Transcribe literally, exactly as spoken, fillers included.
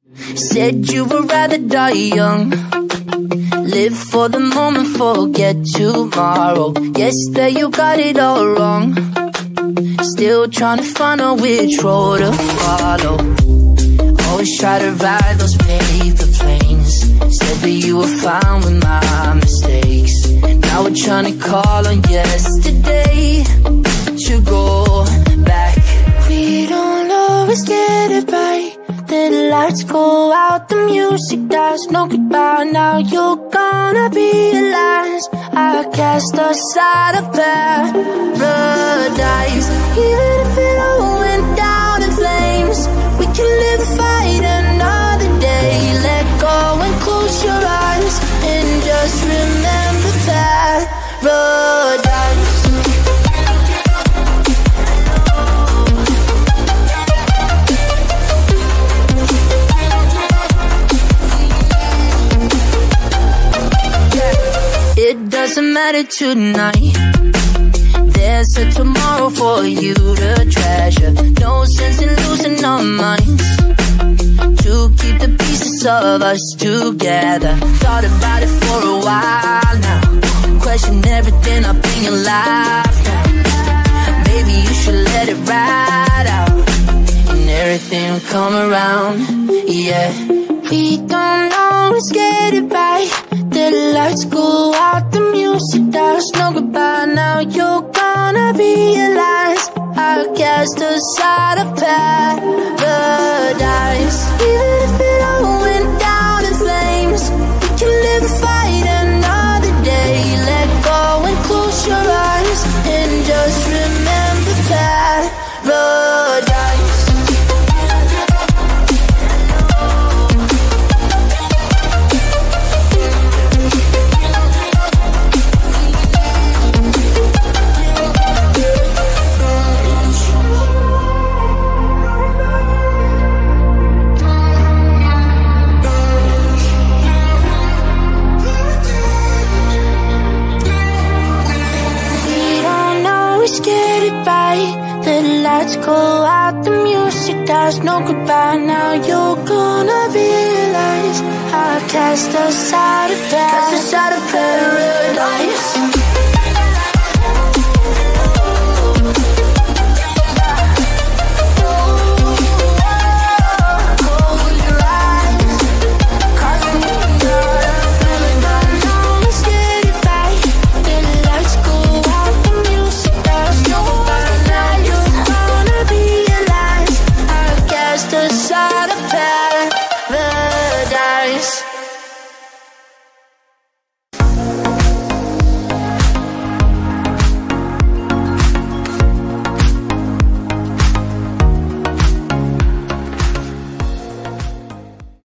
Said you would rather die young. Live for the moment, forget tomorrow. Guess that you got it all wrong. Still trying to find out which road to follow. Always try to ride those paper planes. Said that you were fine with my mistakes. Now we're trying to call on yesterday to go back. We don't always get it right. The lights go out, the music dies, no goodbye. Now you're gonna realize I cast aside a paradise. Even if it all went down in flames, we can live a fight another day. Let go and close your eyes and just remember paradise. It doesn't matter tonight. There's a tomorrow for you to treasure. No sense in losing our minds. To keep the pieces of us together. Thought about it for a while now. Question everything up in your life now. Maybe you should let it ride out, and everything will come around, yeah. We don't always get it right. The lights go out, the music dies, no goodbye. Now you're gonna realize I cast aside a paradise. Even if it all went down in flames, we can live a fight another day. Let go and close your eyes and just remember paradise. Get it right. The lights go out, the music dies, no goodbye. Now you're gonna realize I cast aside a paradise. Cast aside a paradise. Aside of paradise.